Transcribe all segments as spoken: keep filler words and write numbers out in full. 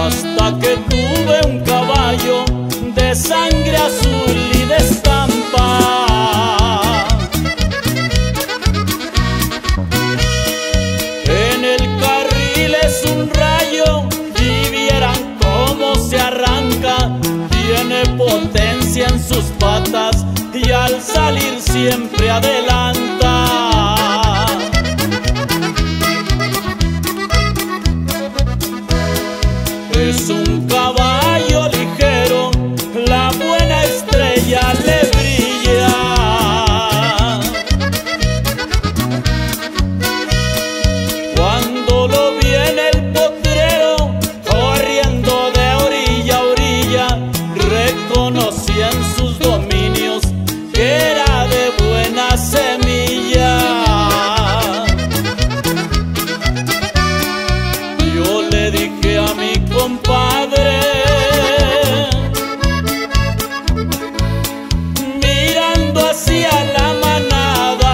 hasta que tuve un caballo de sangre azul y de estampa. En el carril es un rayo y vieran cómo se arranca. Tiene potencia en sus patas y al salir siempre adelanta. Es un caballo ligero, la buena estrella le brilla. Cuando lo vi en el potrero, corriendo de orilla a orilla, reconocí en sus dominios que era de buena semilla. Yo le dije a mi compadre, mirando hacia la manada,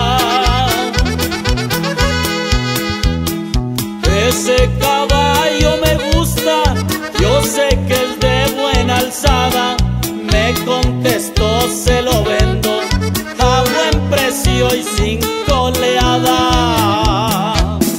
ese caballo me gusta, yo sé que es de buena alzada. Me contestó, se lo vendo a buen precio y sin coleada.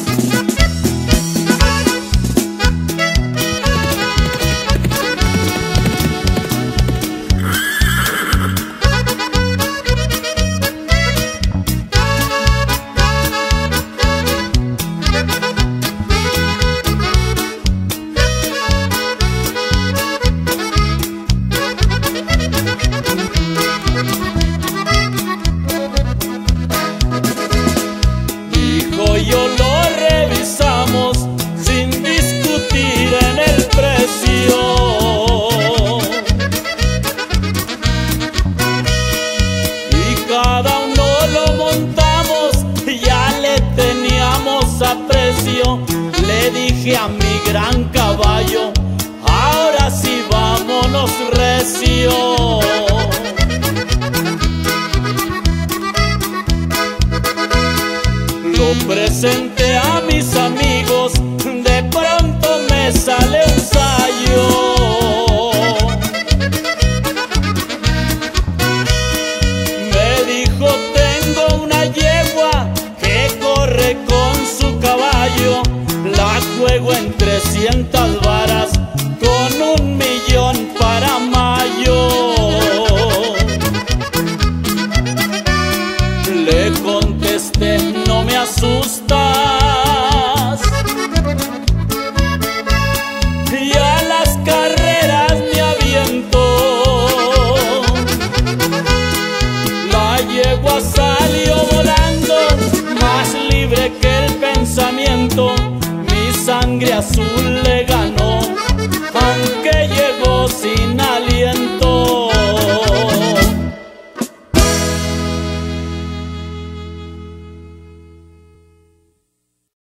Yo lo revisamos sin discutir en el precio. Y cada uno lo montamos, ya le teníamos aprecio. Le dije a mi gran caballo, ahora sí vámonos recio. Lo presenté a mis amigos, de pronto me sale un sayo. Me dijo, tengo una yegua que corre con su caballo, la juego en trescientas varas con un millón para mayo. Le contesté, no me asustas, y a las carreras me aviento. La yegua salió volando, más libre que el pensamiento. Mi sangre azul